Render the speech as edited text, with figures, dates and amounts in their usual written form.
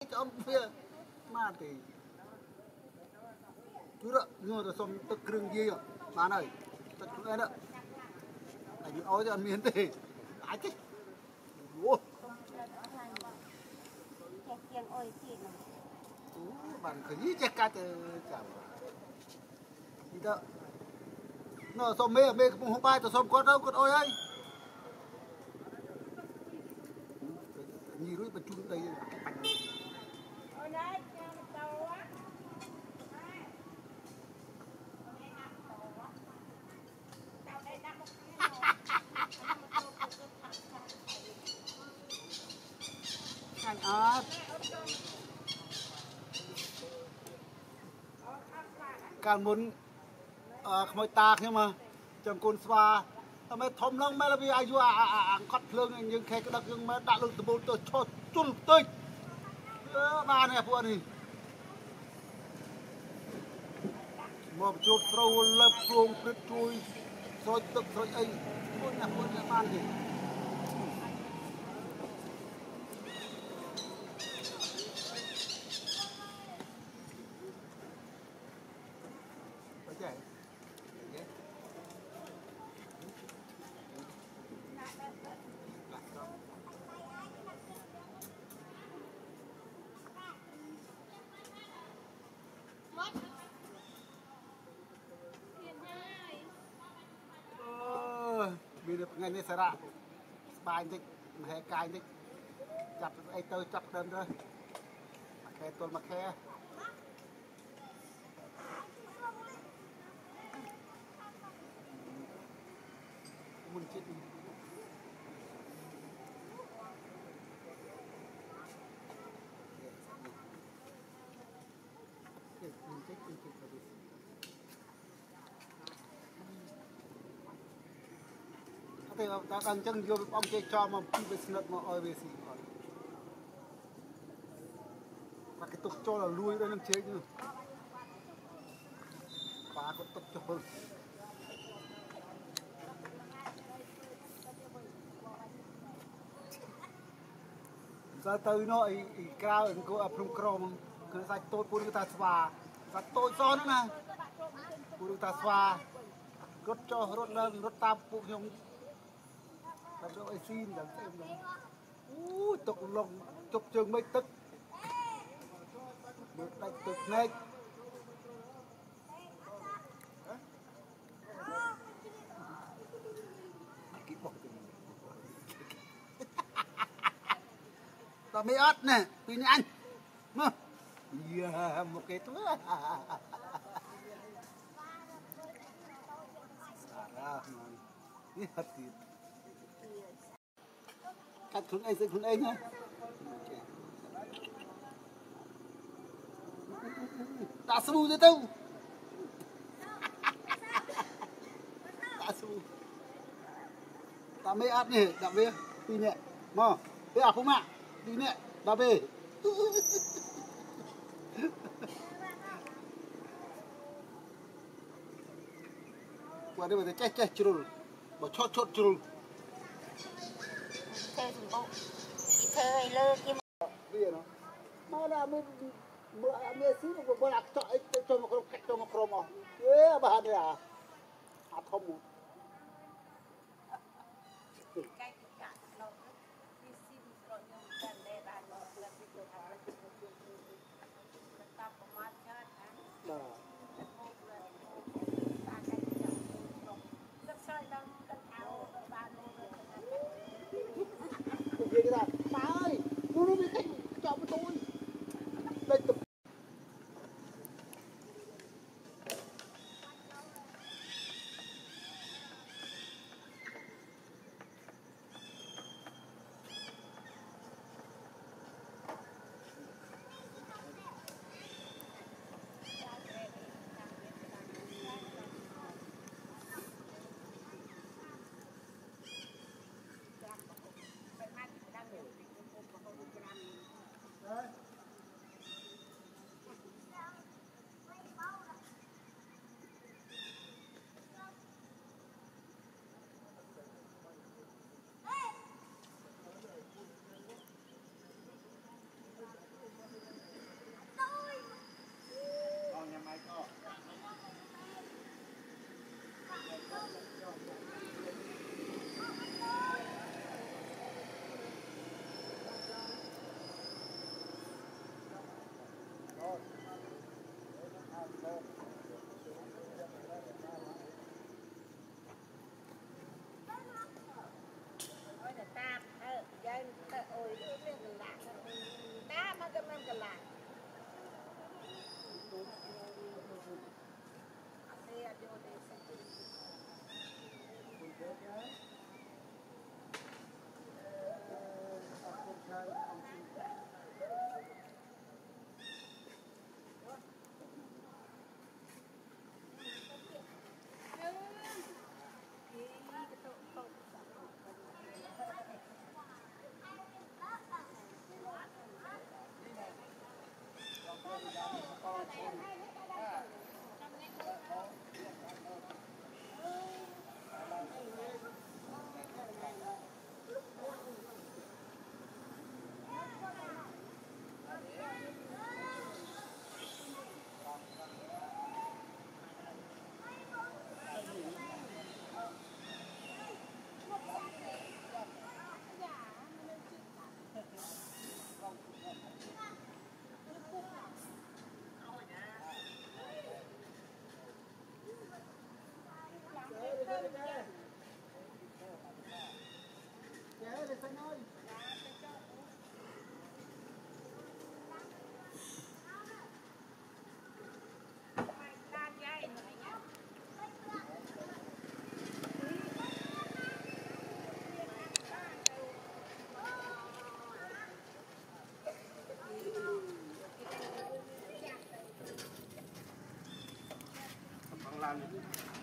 ông phía mà thì chú đó nhưng mà xong tức rừng gì rồi mà này tức rừng đó anh ôi cho anh miếng thì ai chứ ủa bạn khởi chết cả chào gì đó nó xong mê mê không bay tao xong con đâu con ôi ấy nhìn đuôi bật chun đây anh ớt càng muốn khơi tạc nhưng mà chẳng côn xoa mấy thom lông mấy là vì ai vua cắt lưng nhưng khi cái đặc nhưng mà đã lưng từ bốn tôi cho chun tôi ba này phụ này một chút sâu lập luồng quyết chui rồi tức rồi ấy bốn nhà ban gì vì được ngày nay sẽ ra bài dịch hệ cài dịch chặt ấy tôi chặt đơn thôi khe tôi mà khe muốn chết thế đang chân vô ông chơi cho mà bị sượt mà ơi về gì và cái tục cho là lui đây làm chế chứ và con tục cho ra tới nó cao ở cô from crom cứ sạch tôi phụ ta xòa sạch tôi cho nữa nè phụ ta xòa rốt cho rốt lên rốt tam phụ nhung làm cho ai xin làm xem rồi tục lồng chụp trường mấy tức được đánh tục này tao mới ớt nè vì anh một cái túi cắt khung anh sẽ khung anh nhá ta sưu thế đâu ta sưu ta mới ớt nè đặc biệt đi nhẹ mà thế à không ạ đi nhẹ ta về qua đây mà thấy chết chửi bỏ chốt chửi theo dùng bộ thì thời lơ kia bây giờ nó mà là mình xí một bộ lạc cho một cách cho một crom à thế bà này à không cái là má ơi nó bị cách chọn với tôi đây tập Bằng lan